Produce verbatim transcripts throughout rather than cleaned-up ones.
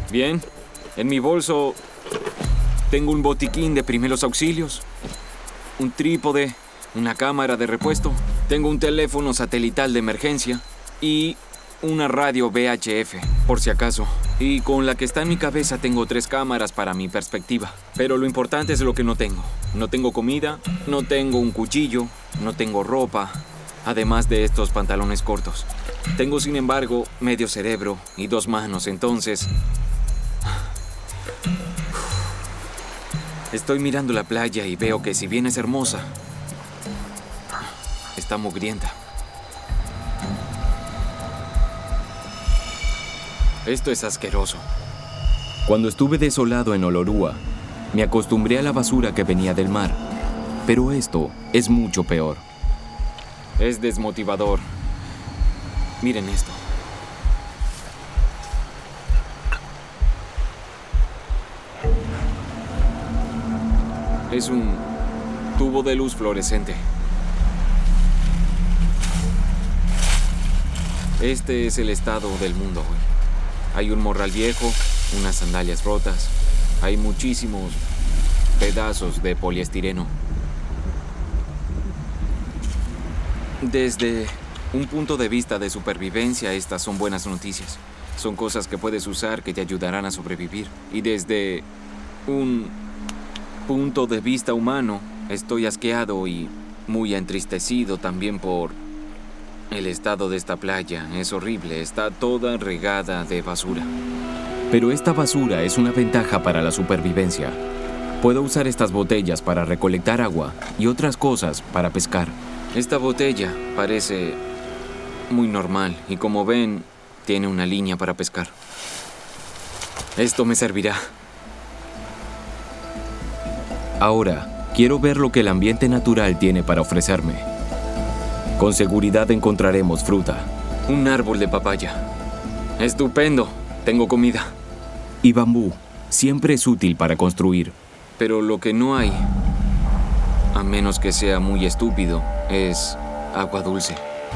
Bien, en mi bolso tengo un botiquín de primeros auxilios, un trípode, una cámara de repuesto, tengo un teléfono satelital de emergencia y una radio V H F, por si acaso. Y con la que está en mi cabeza tengo tres cámaras para mi perspectiva. Pero lo importante es lo que no tengo. No tengo comida, no tengo un cuchillo, no tengo ropa, además de estos pantalones cortos. Tengo, sin embargo, medio cerebro y dos manos, entonces... Estoy mirando la playa y veo que, si bien es hermosa, está mugrienta. Esto es asqueroso. Cuando estuve desolado en Olorúa, me acostumbré a la basura que venía del mar. Pero esto es mucho peor. Es desmotivador. Miren esto. Es un tubo de luz fluorescente. Este es el estado del mundo hoy. Hay un morral viejo, unas sandalias rotas, hay muchísimos pedazos de poliestireno. Desde un punto de vista de supervivencia, estas son buenas noticias. Son cosas que puedes usar que te ayudarán a sobrevivir. Y desde un punto de vista humano, estoy asqueado y muy entristecido también por el estado de esta playa. Es horrible, está toda regada de basura. Pero esta basura es una ventaja para la supervivencia. Puedo usar estas botellas para recolectar agua y otras cosas para pescar. Esta botella parece muy normal y, como ven, tiene una línea para pescar. Esto me servirá. Ahora, quiero ver lo que el ambiente natural tiene para ofrecerme. Con seguridad encontraremos fruta. Un árbol de papaya. Estupendo. Tengo comida. Y bambú. Siempre es útil para construir. Pero lo que no hay, a menos que sea muy estúpido, es agua dulce.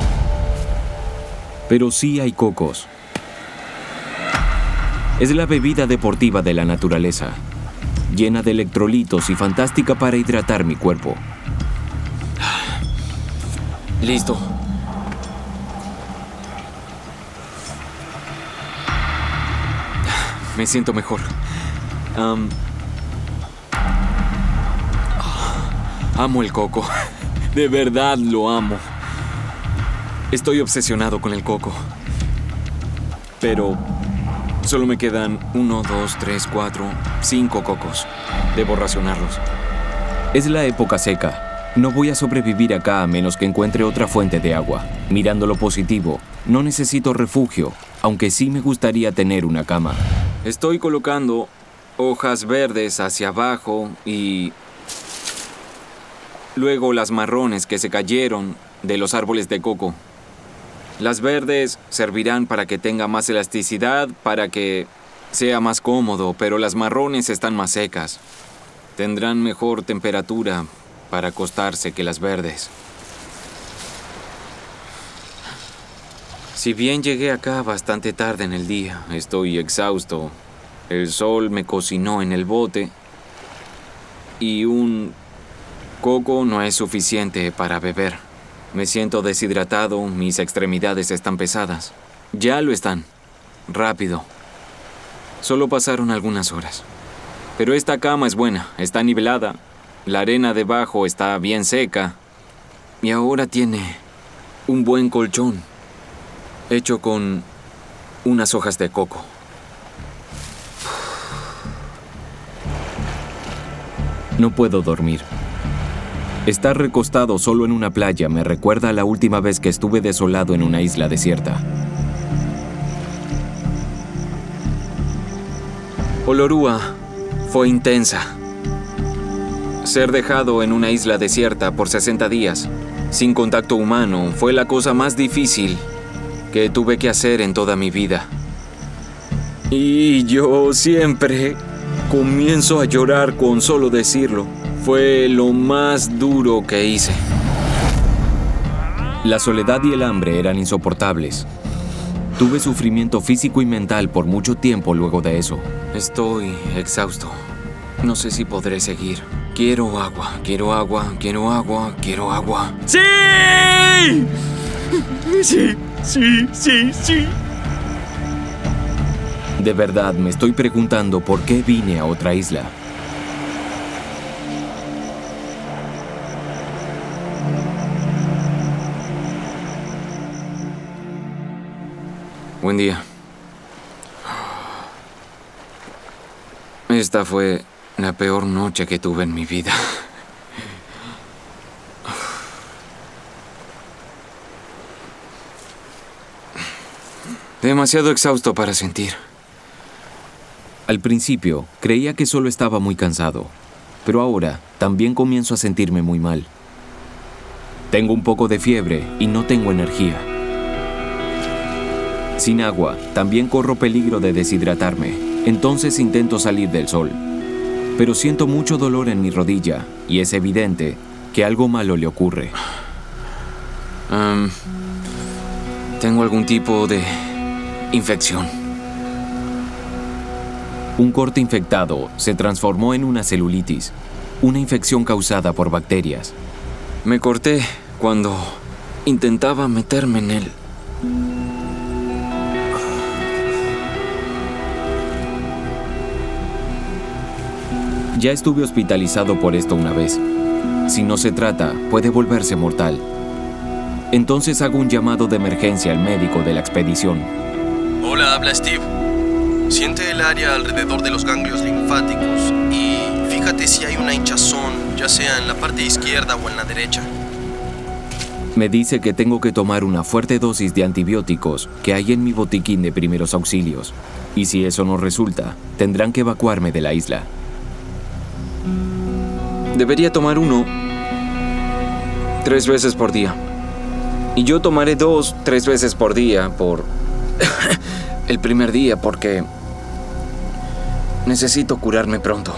Pero sí hay cocos. Es la bebida deportiva de la naturaleza, llena de electrolitos y fantástica para hidratar mi cuerpo. Listo. Me siento mejor. Um, amo el coco. De verdad lo amo. Estoy obsesionado con el coco. Pero solo me quedan uno, dos, tres, cuatro, cinco cocos. Debo racionarlos. Es la época seca. No voy a sobrevivir acá a menos que encuentre otra fuente de agua. Mirando lo positivo, no necesito refugio, aunque sí me gustaría tener una cama. Estoy colocando hojas verdes hacia abajo y luego las marrones que se cayeron de los árboles de coco. Las verdes servirán para que tenga más elasticidad, para que sea más cómodo, pero las marrones están más secas. Tendrán mejor temperatura para acostarse que las verdes. Si bien llegué acá bastante tarde en el día, estoy exhausto. El sol me cocinó en el bote y un coco no es suficiente para beber. Me siento deshidratado, mis extremidades están pesadas. Ya lo están. Rápido. Solo pasaron algunas horas. Pero esta cama es buena, está nivelada. La arena debajo está bien seca. Y ahora tiene un buen colchón, hecho con unas hojas de coco. No puedo dormir. Estar recostado solo en una playa me recuerda a la última vez que estuve desolado en una isla desierta. Olorúa fue intensa. Ser dejado en una isla desierta por sesenta días, sin contacto humano, fue la cosa más difícil que tuve que hacer en toda mi vida. Y yo siempre comienzo a llorar con solo decirlo. Fue lo más duro que hice. La soledad y el hambre eran insoportables. Tuve sufrimiento físico y mental por mucho tiempo luego de eso. Estoy exhausto. No sé si podré seguir. Quiero agua, quiero agua, quiero agua, quiero agua. ¡Sí! Sí, sí, sí, sí. De verdad, me estoy preguntando por qué vine a otra isla. Buen día. Esta fue la peor noche que tuve en mi vida. Demasiado exhausto para sentir. Al principio, creía que solo estaba muy cansado, pero ahora también comienzo a sentirme muy mal. Tengo un poco de fiebre y no tengo energía. Sin agua, también corro peligro de deshidratarme, entonces intento salir del sol. Pero siento mucho dolor en mi rodilla y es evidente que algo malo le ocurre. Um, tengo algún tipo de infección. Un corte infectado se transformó en una celulitis, una infección causada por bacterias. Me corté cuando intentaba meterme en él. Ya estuve hospitalizado por esto una vez. Si no se trata, puede volverse mortal. Entonces hago un llamado de emergencia al médico de la expedición. Hola, habla Steve. Siente el área alrededor de los ganglios linfáticos y fíjate si hay una hinchazón, ya sea en la parte izquierda o en la derecha. Me dice que tengo que tomar una fuerte dosis de antibióticos que hay en mi botiquín de primeros auxilios. Y si eso no resulta, tendrán que evacuarme de la isla. Debería tomar uno tres veces por día. Y yo tomaré dos, tres veces por día por el primer día porque necesito curarme pronto.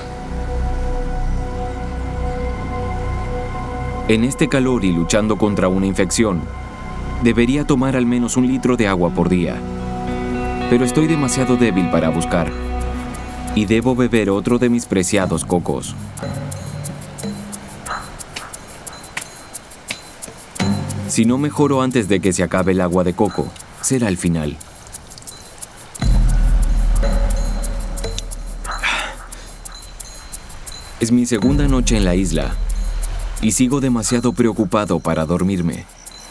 En este calor y luchando contra una infección, debería tomar al menos un litro de agua por día. Pero estoy demasiado débil para buscar. Y debo beber otro de mis preciados cocos. Si no mejoro antes de que se acabe el agua de coco, será el final. Es mi segunda noche en la isla y sigo demasiado preocupado para dormirme.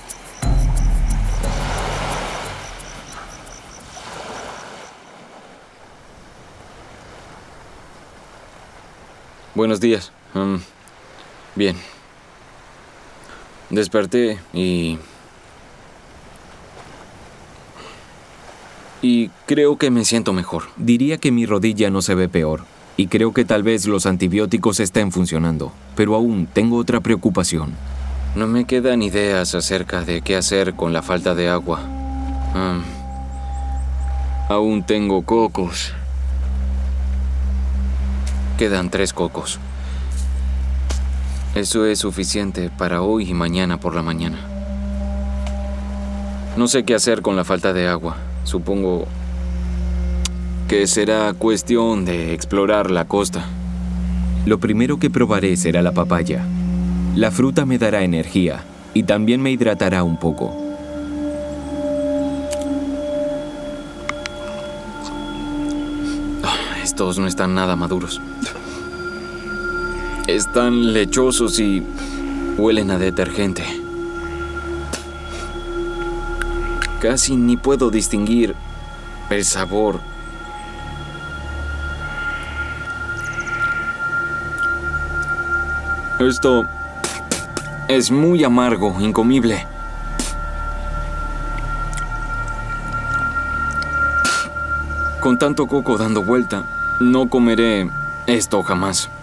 Buenos días. Um, bien. Desperté y... Y creo que me siento mejor. Diría que mi rodilla no se ve peor. Y creo que tal vez los antibióticos estén funcionando. Pero aún tengo otra preocupación. No me quedan ideas acerca de qué hacer con la falta de agua. Um, aún tengo cocos. Quedan tres cocos. Eso es suficiente para hoy y mañana por la mañana. No sé qué hacer con la falta de agua. Supongo que será cuestión de explorar la costa. Lo primero que probaré será la papaya. La fruta me dará energía y también me hidratará un poco. Oh, estos no están nada maduros. Están lechosos y huelen a detergente. Casi ni puedo distinguir el sabor. Esto es muy amargo, incomible. Con tanto coco dando vuelta, no comeré esto jamás.